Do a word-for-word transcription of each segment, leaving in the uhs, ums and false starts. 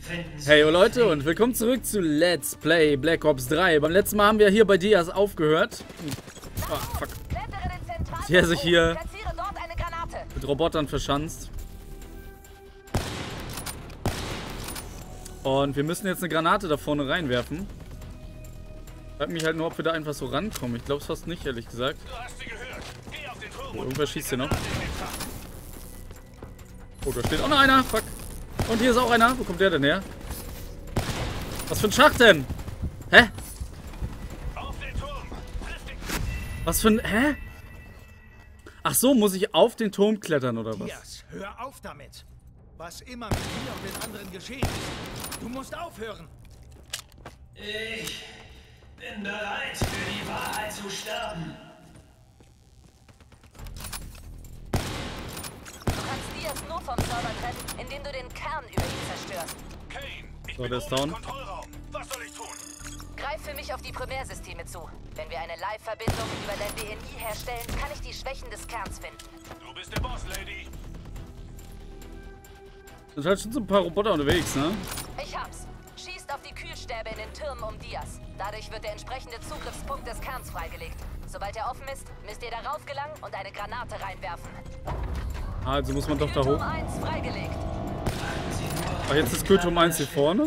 Hey Leute und willkommen zurück zu Let's Play Black Ops drei. Beim letzten Mal haben wir hier bei Diaz aufgehört. Oh, fuck. Der sich hier mit Robotern verschanzt. Und wir müssen jetzt eine Granate da vorne reinwerfen. Ich frage mich halt nur, ob wir da einfach so rankommen. Ich glaube es fast nicht, ehrlich gesagt. Oh, irgendwer schießt hier noch. Oh, da steht auch noch einer. Fuck. Und hier ist auch einer. Wo kommt der denn her? Was für ein Schacht denn? Hä? Was für ein... Hä? Ach so, muss ich auf den Turm klettern oder was? Diaz, hör auf damit. Was immer mit dir und den anderen geschehen ist. Du musst aufhören. Ich bin bereit, für die Wahrheit zu sterben. Du kannst Diaz nur vom Server trennen, indem du den Kern über ihn zerstörst. Kane, ich So, bin der ist oben down. im Kontrollraum. Was soll ich tun? Greif für mich auf die Primärsysteme zu. Wenn wir eine Live-Verbindung über dein D N I herstellen, kann ich die Schwächen des Kerns finden. Du bist der Boss, Lady. Sind halt schon so ein paar Roboter unterwegs, ne? Ich hab's. Schießt auf die Kühlstäbe in den Türmen um Diaz. Dadurch wird der entsprechende Zugriffspunkt des Kerns freigelegt. Sobald er offen ist, müsst ihr darauf gelangen und eine Granate reinwerfen. Also muss man doch da Kühlturm hoch. eins freigelegt. Ach, jetzt ist Kühlturm eins hier vorne.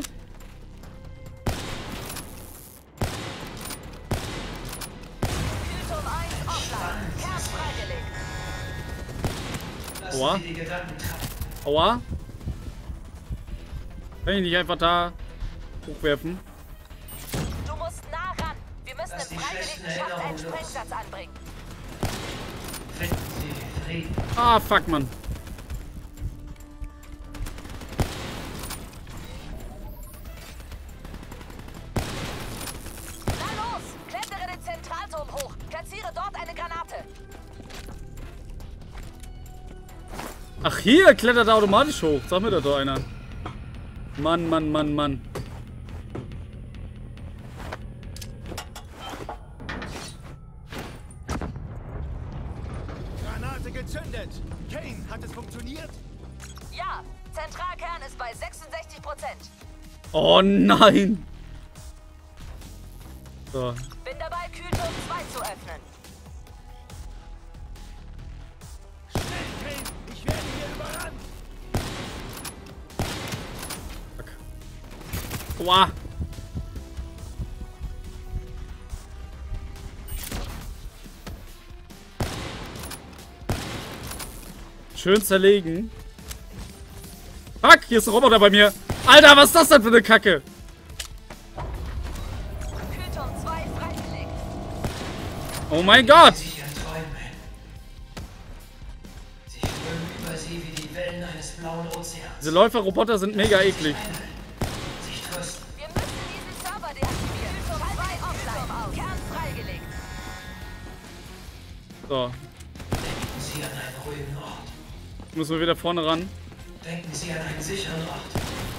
Kühlturm eins offline. Kern freigelegt. Lassen Aua. Sie die Gedanken treiben. Aua. Kann ich nicht einfach da hochwerfen? Du musst nah ran. Wir müssen Lass im die freigelegten schlechten Schacht einen Erinnerungen los. Sprengsatz anbringen. Finden Sie Frieden. Ah, fuck, Mann. Na los! Klettere den Zentralturm hoch. Platziere dort eine Granate. Ach, hier klettert er automatisch hoch. Sag mir da doch einer. Mann, Mann, Mann, Mann. Granate gezündet. Kane, hat es funktioniert? Ja, Zentralkern ist bei sechsundsechzig Prozent. Oh nein. So. Bin dabei, Kühlturm zwei zu öffnen. Schnell, Kane, ich werde hier überrannt. Aua. Schön zerlegen. Fuck, hier ist ein Roboter bei mir. Alter, was ist das denn für eine Kacke? Kühlturm zwei freigelegt. Oh mein Gott. Sich an Träume. Sie strömen über sie wie die Wellen eines blauen Ozeans. Diese Läuferroboter sind mega eklig. Sich trösten. Wir müssen diesen Server deaktivieren. Kühlturm zwei offline. Kern freigelegt. So, Denken Sie an einen ruhigen Ort. müssen wir wieder vorne ran. Denken Sie an einen sicheren Ort.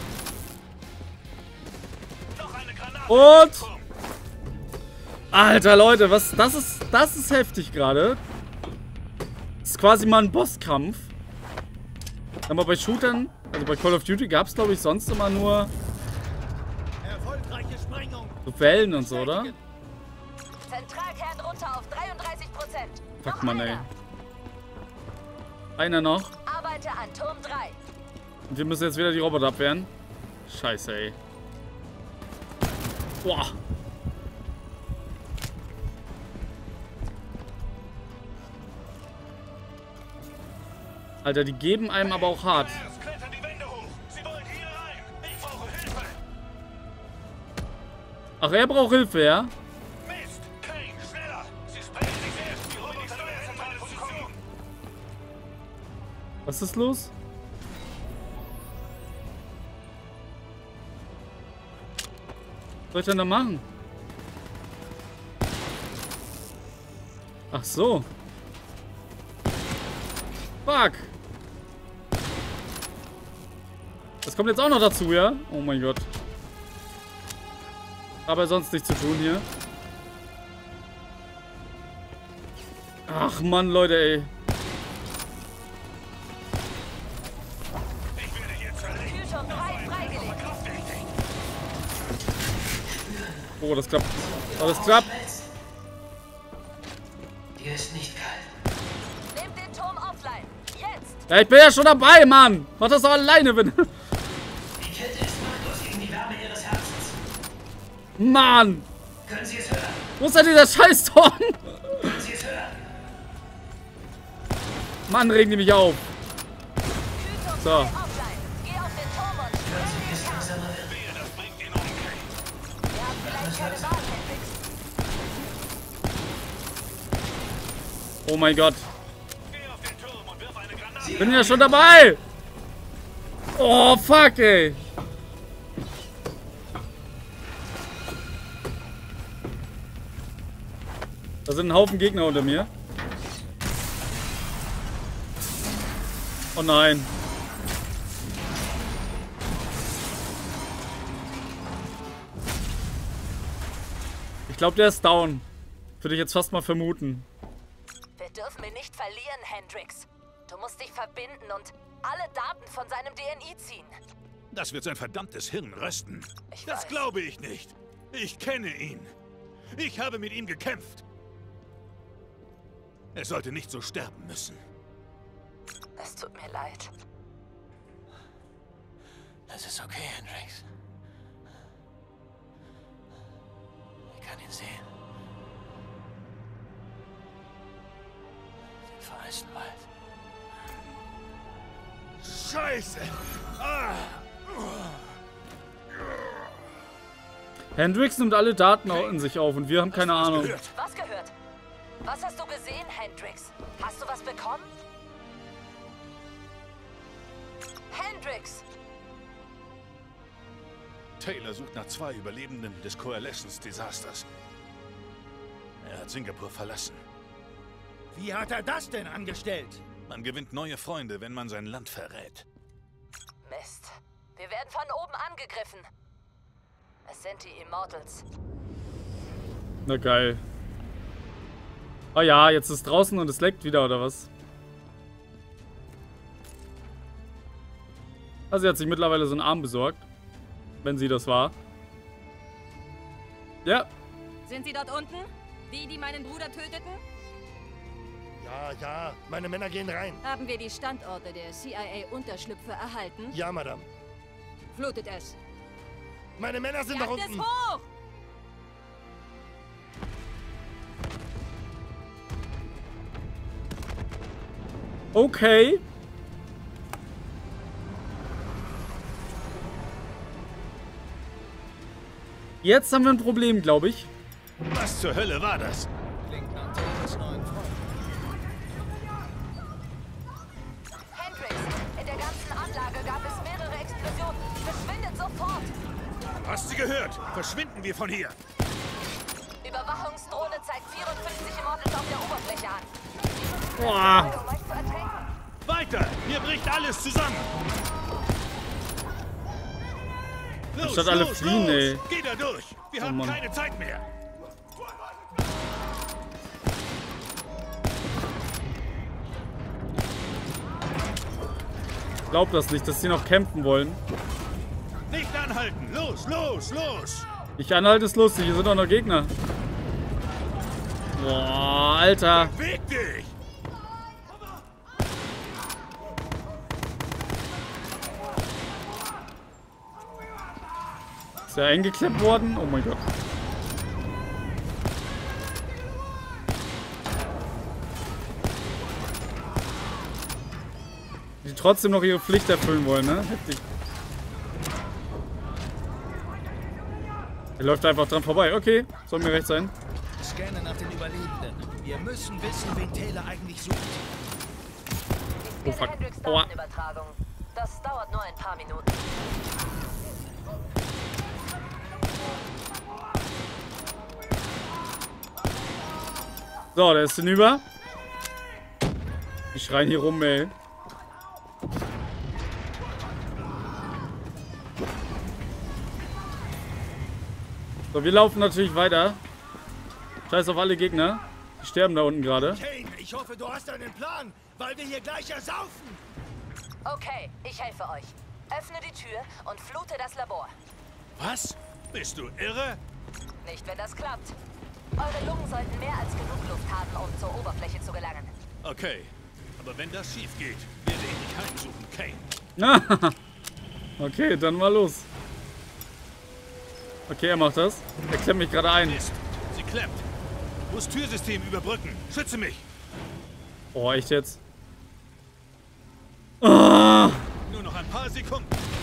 Noch eine Granate. Und Alter, Leute, was das ist, das ist heftig gerade. Das ist quasi mal ein Bosskampf. Aber bei Shootern, also bei Call of Duty gab es glaube ich sonst immer nur Erfolgreiche Sprengung. so Wellen und so, oder? Zentralkern runter auf dreiunddreißig Prozent. Fuck, Mann, ey. Einer noch. Arbeite an Turm drei. Und wir müssen jetzt wieder die Roboter abwehren. Scheiße, ey. Boah. Alter, die geben einem aber auch hart. Es klettern die Wände hoch. Sie wollen hier rein. Ich brauche Hilfe. Ach, er braucht Hilfe, ja? Mist. Kane, schneller. Sie sprayen sich selbst. Die Roboter in der zentralen Position. Was ist los? Was soll ich denn da machen? Ach so. Fuck. Das kommt jetzt auch noch dazu, ja? Oh mein Gott. Aber sonst nichts zu tun hier. Ach Mann, Leute, ey. Ich werde hier zerlegen. Kühlturm drei freigelegt. Verkraft dich. Oh, das klappt. Oh, das klappt. Dir ist nicht kalt. Nehmt den Turm offline. Jetzt! Ja, ich bin ja schon dabei, Mann. Mach das doch alleine, wenn... Die Kälte ist machtlos gegen die Wärme ihres Herzens. Mann. Können Sie es hören? Wo ist denn dieser Scheißturm? Können Sie es hören? Mann, regen die mich auf. Kühlturm So. offline. Geh auf den Turm und Können Sie es langsamer werden? Wehe, das bringt ihn um. wir haben vielleicht keine Wahl, Hendrix. Oh mein Gott. Geh auf den Turm und wirf eine Granate. Bin ja schon dabei. Oh, fuck, ey. Da sind ein Haufen Gegner unter mir. Oh nein. Ich glaube, der ist down. Würde ich jetzt fast mal vermuten. Wir dürfen ihn nicht verlieren, Hendrix. Du musst dich verbinden und alle Daten von seinem D N I ziehen. Das wird sein verdammtes Hirn rösten. Ich Das weiß. glaube ich nicht. Ich kenne ihn. Ich habe mit ihm gekämpft. Er sollte nicht so sterben müssen. Es tut mir leid. Das ist okay, Hendrix. Ich kann ihn sehen. Den vereisten Wald. Scheiße! Ah. Hendrix nimmt alle Daten in sich auf und wir haben keine Hast du das Ahnung. gehört? Was gehört? Was hast du gesehen, Hendrix? Hast du was bekommen? Hendrix! Taylor sucht nach zwei Überlebenden des Coalescence-Desasters. Er hat Singapur verlassen. Wie hat er das denn angestellt? Man gewinnt neue Freunde, wenn man sein Land verrät. Mist. Wir werden von oben angegriffen. Es sind die Immortals. Na geil. Oh ja, jetzt ist draußen und es leckt wieder, oder was? Also sie hat sich mittlerweile so einen Arm besorgt. Wenn sie das war. Ja. Sind Sie dort unten? Die, die meinen Bruder töteten? Ja, ja, meine Männer gehen rein. Haben wir die Standorte der C I A-Unterschlüpfe erhalten? Ja, Madame. Flutet es. Meine Männer sind da Jagt es unten. hoch! Okay. Jetzt haben wir ein Problem, glaube ich. Was zur Hölle war das? Klingt nach Taylors neuen Freund. Hendrix, in der ganzen Anlage gab es mehrere Explosionen. Verschwindet sofort! Hast du gehört? Verschwinden wir von hier. Überwachungsdrohne zeigt vierundfünfzig Immortals auf der Oberfläche an. Boah. Um euch zu ertränken. Weiter! Hier bricht alles zusammen! Los, Anstatt alle los, fliehen, los. ey. Geh da durch! Wir Oh, haben Mann. keine Zeit mehr! Ich glaube das nicht, dass sie noch kämpfen wollen. Nicht anhalten! Los, los, los! Ich anhalte ist lustig, hier sind auch noch Gegner. Boah, Alter. Beweg dich! Ist er eingeklemmt worden? Oh mein Gott. Die trotzdem noch ihre Pflicht erfüllen wollen, ne? Heftig. Er läuft einfach dran vorbei. Okay, soll mir recht sein. Scanne nach den Überlebenden. Wir müssen wissen, wen Taylor eigentlich sucht. Oh, Ich fuck. scanne Hendrix Aua. Datenübertragung. Das dauert nur ein paar Minuten. So, der ist hinüber. Die schreien hier rum, ey. So, wir laufen natürlich weiter. Scheiß auf alle Gegner. Die sterben da unten gerade. Kane, ich hoffe, du hast einen Plan, weil wir hier gleich ersaufen. Okay, ich helfe euch. Öffne die Tür und flute das Labor. Was? Bist du irre? Nicht, wenn das klappt. Eure Lungen sollten mehr als genug Luft haben, um zur Oberfläche zu gelangen. Okay, aber wenn das schief geht, werde ich dich heimsuchen, Kane. Okay, dann mal los. Okay, er macht das. Er klemmt mich gerade ein. Mist, sie klemmt. Muss Türsystem überbrücken. Schütze mich. Oh, echt jetzt? Ah! Nur noch ein paar Sekunden.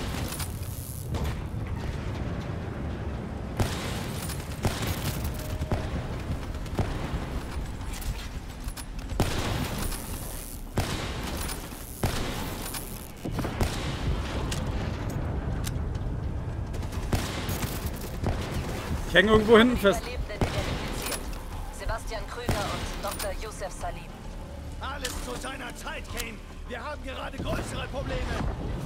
Ich hänge irgendwo hinten fest. Überlebenden identifiziert. Sebastian Krüger und Doktor Yusef Salim. Alles zu seiner Zeit, Kane. Wir haben gerade größere Probleme.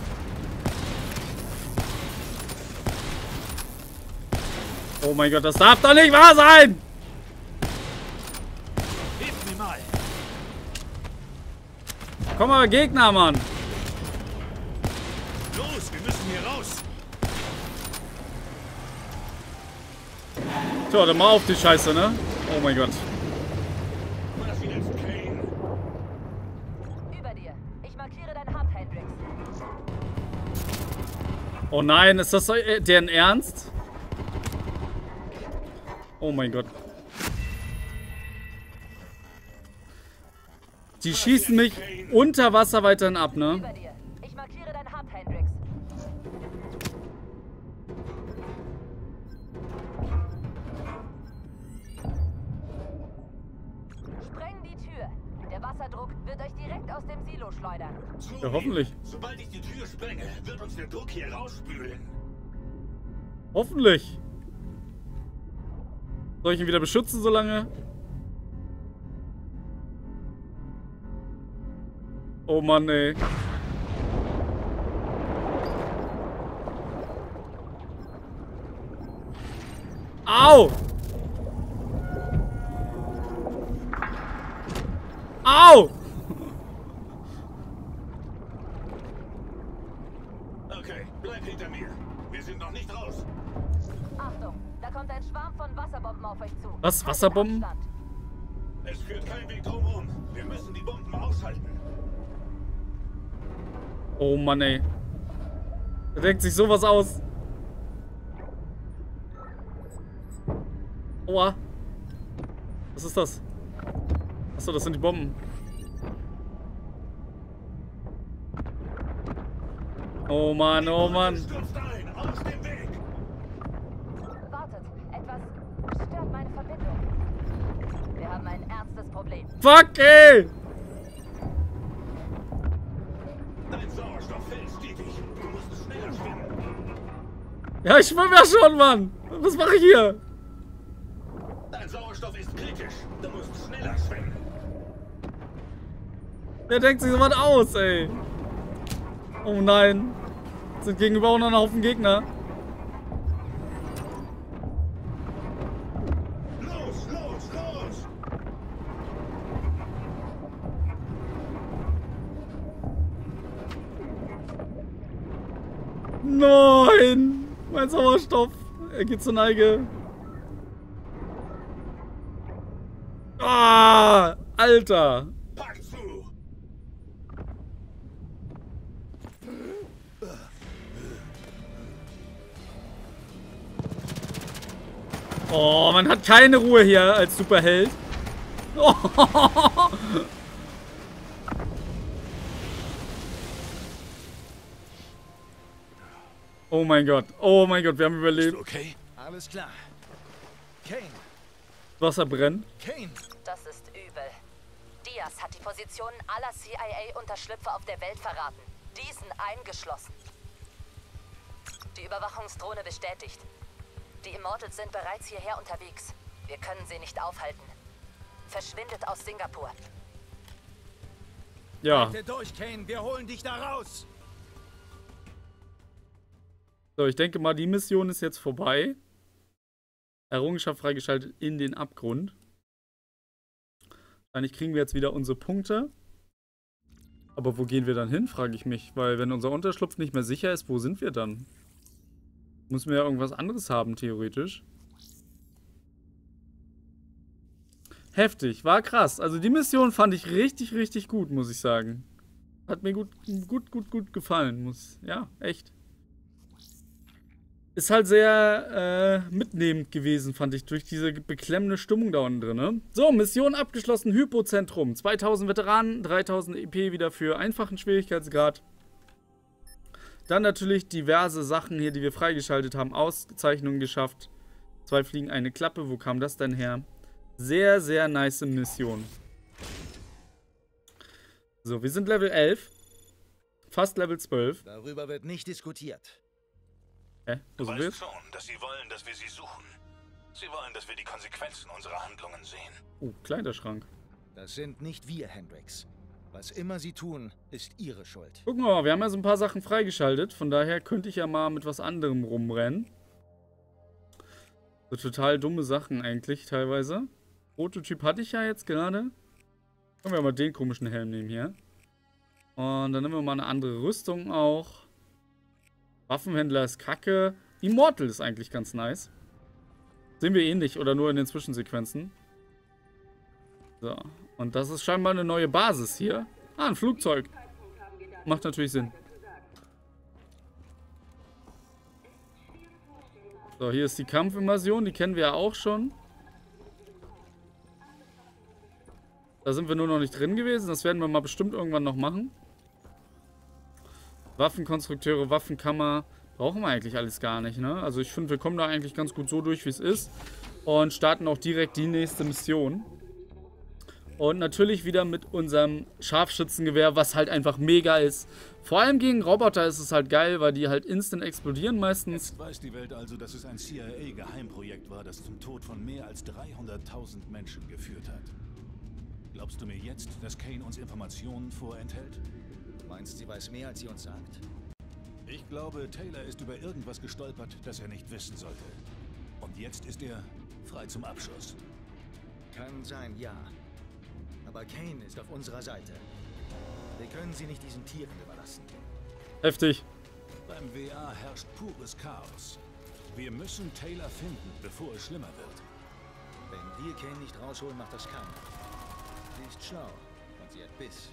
Oh mein Gott, das darf doch nicht wahr sein! Hilf mir mal. Komm aber, Gegner, Mann! Los, wir müssen hier raus. Tja, dann mal auf die Scheiße, ne? Oh mein Gott. Was jetzt, Kane? Über dir. Ich markiere dein Hub, Hendrix. Oh nein, ist das so, äh, deren Ernst? Oh mein Gott. Die schießen mich unter Wasser weiterhin ab, ne? Über dir. Ich markiere dein Hub, Hendrix. Spreng die Tür. Der Wasserdruck wird euch direkt aus dem Silo schleudern. Ja, hoffentlich. Sobald ich die Tür sprenge, wird uns der Druck hier rausspülen. Hoffentlich. Soll ich ihn wieder beschützen so lange? Oh Mann, ey. Au! Au! Okay, bleib hinter mir. Wir sind noch nicht raus. Achtung, da kommt ein Schwarm von Wasserbomben auf euch zu. Was? Haltet Wasserbomben? Abstand. Es führt kein Weg drumherum. Wir müssen die Bomben ausschalten. Oh Mann, ey. Er denkt sich sowas aus. Oha. Was ist das? Achso, das sind die Bomben. Oh Mann, oh Mann. Stürzt ein, aus dem Weg. Wartet, etwas stört meine Verbindung. Wir haben ein ernstes Problem. Fuck, ey! Dein Sauerstoff fällt stetig. Du musst schneller schwimmen. Ja, ich schwimme ja schon, Mann. Was mache ich hier? Dein Sauerstoff ist kritisch. Du musst schneller schwimmen. Der denkt sich sowas aus, ey. Oh nein. Sind gegenüber auch noch ein Haufen Gegner. Los, los, los! Nein! Mein Sauerstoff. Er geht zur Neige. Ah! Alter! Pack zu! Oh, man hat keine Ruhe hier als Superheld. Oh. Oh mein Gott. Oh mein Gott, wir haben überlebt. Okay? Alles klar. Kane, Wasser brennt. Kane. Das ist übel. Diaz hat die Positionen aller C I A-Unterschlüpfe auf der Welt verraten. Diesen eingeschlossen. Die Überwachungsdrohne bestätigt. Die Immortals sind bereits hierher unterwegs. Wir können sie nicht aufhalten. Verschwindet aus Singapur. Ja. Halte durch, Kane. Wir holen dich da raus. So, ich denke mal, die Mission ist jetzt vorbei. Errungenschaft freigeschaltet in den Abgrund. Wahrscheinlich kriegen wir jetzt wieder unsere Punkte. Aber wo gehen wir dann hin, frage ich mich. Weil wenn unser Unterschlupf nicht mehr sicher ist, wo sind wir dann? Müssen wir ja irgendwas anderes haben, theoretisch. heftig. War krass. Also die Mission fand ich richtig, richtig gut, muss ich sagen. Hat mir gut, gut, gut, gut gefallen. Muss, ja, echt. Ist halt sehr äh, mitnehmend gewesen, fand ich, durch diese beklemmende Stimmung da unten drin. Ne? So, Mission abgeschlossen, Hypozentrum. zweitausend Veteranen, dreitausend E P wieder für einfachen Schwierigkeitsgrad. Dann natürlich diverse Sachen hier, die wir freigeschaltet haben. Auszeichnungen geschafft. Zwei Fliegen, eine Klappe. Wo kam das denn her? Sehr, sehr nice Mission. So, wir sind Level elf. Fast Level zwölf. Darüber wird nicht diskutiert. Hä? Du Wo sind weißt wir? schon, dass sie wollen, dass wir sie suchen. Sie wollen, dass wir die Konsequenzen unserer Handlungen sehen. Oh, Kleiderschrank. Das sind nicht wir, Hendrix. Was immer sie tun, ist ihre Schuld. Gucken wir mal, wir haben ja so ein paar Sachen freigeschaltet. Von daher könnte ich ja mal mit was anderem rumrennen. So total dumme Sachen eigentlich teilweise. Prototyp hatte ich ja jetzt gerade. Können wir mal den komischen Helm nehmen hier. Und dann nehmen wir mal eine andere Rüstung auch. Waffenhändler ist kacke. Immortal ist eigentlich ganz nice. Sehen wir ähnlich oder nur in den Zwischensequenzen. So. Und das ist scheinbar eine neue Basis hier. Ah, ein Flugzeug. Macht natürlich Sinn. So, hier ist die Kampfinvasion. Die kennen wir ja auch schon. Da sind wir nur noch nicht drin gewesen. Das werden wir mal bestimmt irgendwann noch machen. Waffenkonstrukteure, Waffenkammer. Brauchen wir eigentlich alles gar nicht, ne? Also ich finde, wir kommen da eigentlich ganz gut so durch, wie es ist. Und starten auch direkt die nächste Mission. Und natürlich wieder mit unserem Scharfschützengewehr, was halt einfach mega ist. Vor allem gegen Roboter ist es halt geil, weil die halt instant explodieren meistens. Jetzt weiß die Welt also, dass es ein C I A-Geheimprojekt war, das zum Tod von mehr als dreihunderttausend Menschen geführt hat. Glaubst du mir jetzt, dass Kane uns Informationen vorenthält? Meinst, sie weiß mehr, als sie uns sagt? Ich glaube, Taylor ist über irgendwas gestolpert, das er nicht wissen sollte. Und jetzt ist er frei zum Abschuss. Kann sein, ja. Aber Kane ist auf unserer Seite. Wir können sie nicht diesen Tieren überlassen. Heftig. Beim W A herrscht pures Chaos. Wir müssen Taylor finden, bevor es schlimmer wird. Wenn wir Kane nicht rausholen, macht das keiner. Sie ist schlau und sie hat Biss.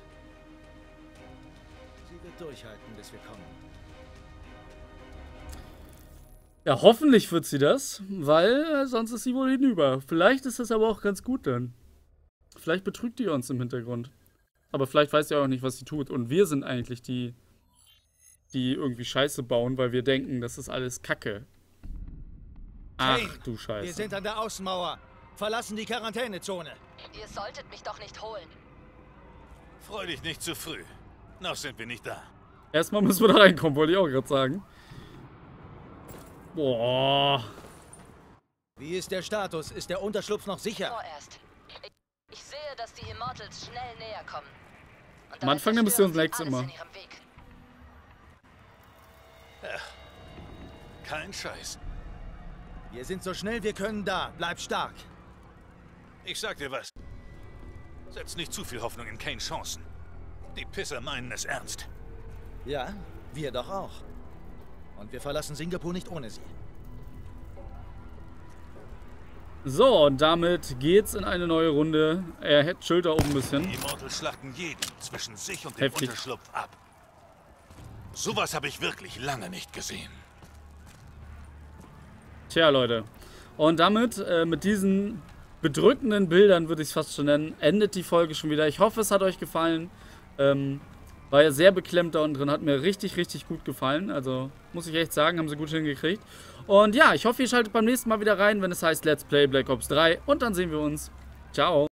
Sie wird durchhalten, bis wir kommen. Ja, hoffentlich wird sie das, weil äh, sonst ist sie wohl hinüber. Vielleicht ist das aber auch ganz gut dann. Vielleicht betrügt die uns im Hintergrund. Aber vielleicht weiß sie auch nicht, was sie tut. Und wir sind eigentlich die, die irgendwie Scheiße bauen, weil wir denken, das ist alles Kacke. Ach Kane, du Scheiße. wir sind an der Außenmauer. Verlassen die Quarantänezone. Ihr solltet mich doch nicht holen. Freu dich nicht zu früh. Noch sind wir nicht da. Erstmal müssen wir da reinkommen, wollte ich auch gerade sagen. Boah. Wie ist der Status? Ist der Unterschlupf noch sicher? Vorerst. Ich, ich sehe, dass die Immortals schnell näher kommen. Und Am Anfang der Mission leckt's immer. In ihrem Weg. Kein Scheiß. Wir sind so schnell wir können da. Bleib stark. Ich sag dir was. Setz nicht zu viel Hoffnung in Kanes Chancen. Die Pisser meinen es ernst. Ja, wir doch auch. Und wir verlassen Singapur nicht ohne sie. So, und damit geht's in eine neue Runde. Er hätte Schulter oben ein bisschen. Die Immortals schlachten jeden zwischen sich und dem Heftig. Unterschlupf ab. Sowas habe ich wirklich lange nicht gesehen. Tja, Leute. Und damit, äh, mit diesen bedrückenden Bildern, würde ich es fast schon nennen, endet die Folge schon wieder. Ich hoffe, es hat euch gefallen. Ähm, war ja sehr beklemmt da unten drin. Hat mir richtig, richtig gut gefallen. Also, muss ich echt sagen, haben sie gut hingekriegt. Und ja, ich hoffe, ihr schaltet beim nächsten Mal wieder rein, wenn es heißt Let's Play Black Ops drei. Und dann sehen wir uns. Ciao.